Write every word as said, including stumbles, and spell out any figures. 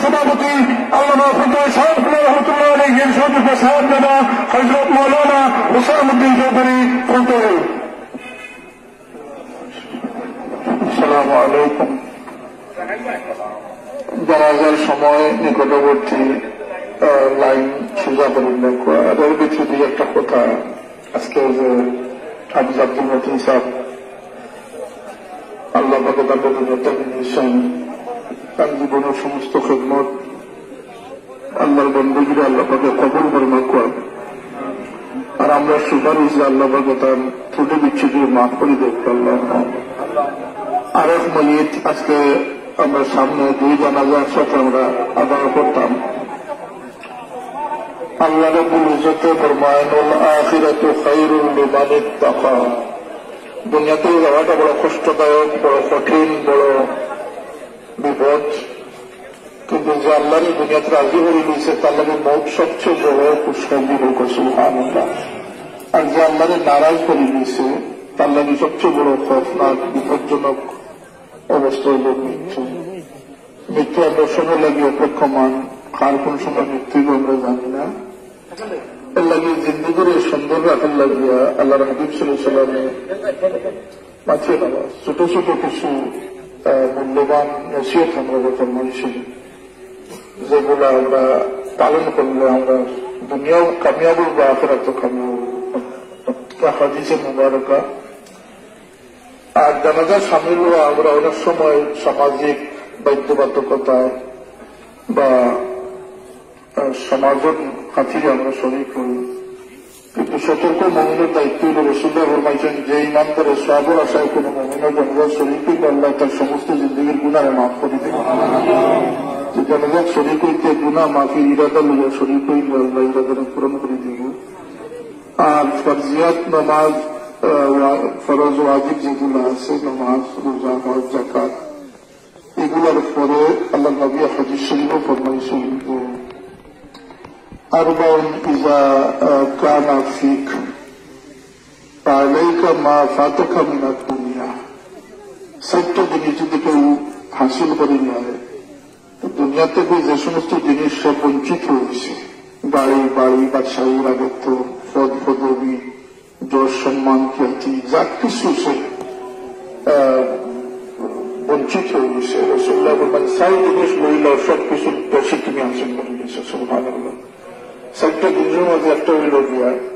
সভাপতি আল্লামা ফজলুল শাহপুর রহমতুল্লাহ আলাইহির সদস্য সাহেবজাদা হযরত মাওলানা হুসাইনুদ্দিন চৌধুরী ফজল। আসসালামু আলাইকুম। জানাজার সময় নিকটবর্তী লাইন সোজা করিলেন এর ভিতরে একটা কথা। আজকে যে হাফিজ আব্দুল মতিন সাহেব আল্লাহ পাকে তার প্রতিনিয়ত দিয়েছেন, তার জীবনের সমস্ত খেদমত আল্লাহর বন্দীগিরি আল্লাহ পাকে কবুল বর্মা কর। আর আমরা সুপারিশ যে আল্লাহ পাকে তার ত্রুটি বিচ্ছুটি মাফ করে দেখতে আল্লাহ। আর এক মজিদ আজকে আমরা সামনে দুই জানাজার সাথে আমরা আদায় করতাম। আল্লাহ রাব্বুল ইজ্জতে ফরমায়েন ওয়াল আখিরাতু খায়রুল লিমান ইত্তাকা। দুনিয়াতে যাওয়াটা বড় কষ্টদায়ক, বড় কঠিন, বড় বিপদ, কিন্তু যে আল্লাহর দুনিয়াতে রাজি হয়ে গেছে তার লাগে মৌত সবচেয়ে বড় খুশখবরি হোক সুবহানাল্লাহ। আর যে আল্লাহরে নারাজ করে দিয়েছে তার লাগে সবচেয়ে বড় খৌফনাক বিপজ্জনক অবস্থা হল মৃত্যু। মৃত্যু আমরা সময় লাগে অপেক্ষমান, কার কোন সময় মৃত্যু আমরা জানি না। এর লাগে জিন্দিগির সুন্দর রাখার লাগিয়া আল্লাহর হাবিব সাল্লাল্লাহু আলাইহি ওয়াসাল্লামে মাঝে ছোট ছোট কিছু মূল্যবান নসিহত আমরা ফরমাইছেন, যেগুলো আমরা পালন করলে আমরা দুনিয়াও কামিয়াব বা আখিরাত কামিয়াব। হাদিসে মুবারকা আর জানাজা সামিল হওয়া আমরা অনেক সময় সামাজিক বাধ্যবাধকতায় বা সমাজের খাতিরে আমরা শরীক হই, কিন্তু সতর্ক মুমিনের দায়িত্ব হল রাসূলুল্লাহ ফরমাইছেন যে ইমানদারের সওয়াবের আশায় কোন মুমিনের জানাজার শরীক হইলে আল্লাহ তার সমস্ত জিন্দেগির গুনাহ মাফ করে দেন। যে জানাজার শরীক হইতে গুনাহ মাফির ইরাদা লইয়া শরীক হইলে আল্লাহ ইরাদাকে পূরণ করে দিব। আর ফরজিয়াত নামাজ, ফরজ ওয়াজিব যেগুলো আছে নামাজ, রোজা, হজ, যাকাত, এগুলোর পরে আল্লাহ নবী হাদিস শরীফে ফরমাইছেন যে আরবাউন ইযা কানা ফিক ফালাইকা মা ফাতাকা মিনাদ দুনিয়া। সত্য জিনিস যদি কেউ হাসিল করে নেয়, দুনিয়া থেকে যে সমস্ত জিনিস সব বঞ্চিত হয়েছে, গাড়ি বাড়ি বাদশাহী রাজত্ব, পদ পদবী, যশ সম্মান, খ্যাতি, যা কিছু সে বঞ্চিত হয়ে গেছে, রাসূলুল্লাহ বলেন সাই জিনিস লইল সব কিছু বেশি তুমি হাসিল করে গেছে। সুবহানাল্লাহ। চারটা জিনিসের মধ্যে একটা হইল গিয়া